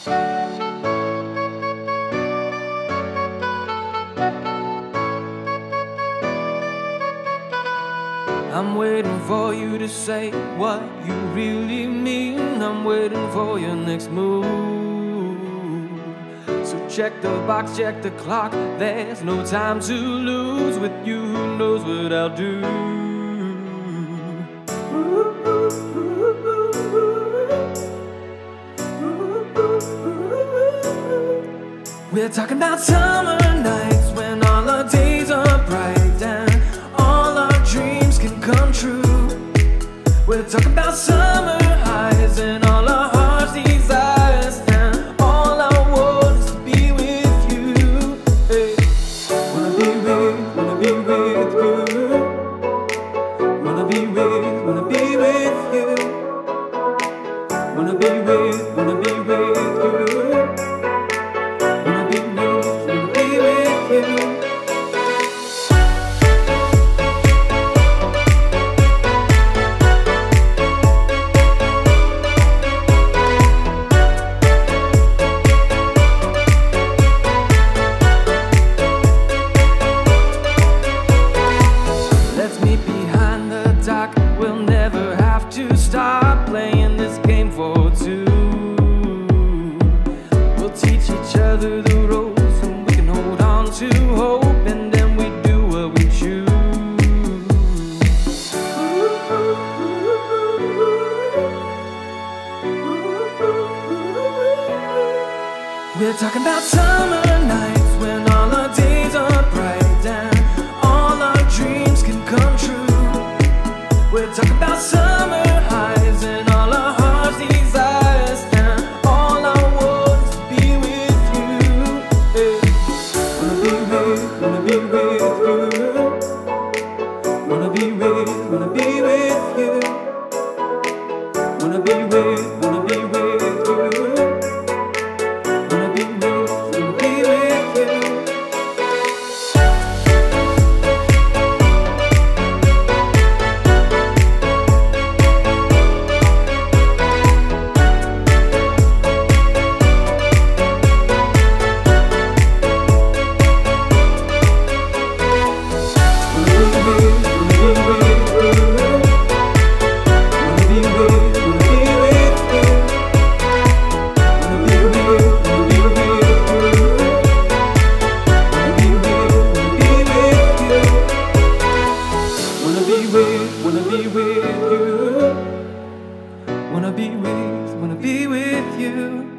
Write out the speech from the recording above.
I'm waiting for you to say what you really mean. I'm waiting for your next move. So check the box, check the clock. There's no time to lose. With you, who knows what I'll do. We're talking about summer nights when all our days are bright and all our dreams can come true. We're talking about summer highs and all our hearts' desires, and all I want is to be with you. Hey. Wanna be with you. Wanna be with you. Wanna be with you. Wanna be with you. We'll never have to stop playing this game for two. We'll teach each other the ropes, and we can hold on to hope, and then we do what we choose. We're talking about summer nights when all our days are bright and all our dreams can come true. We're talking about summer highs and all our heart's desires, and all I want is to be with you. Hey. Wanna be with you. Wanna be with you. Wanna be with you. Wanna be with you. Wanna be with you. Wanna be with you.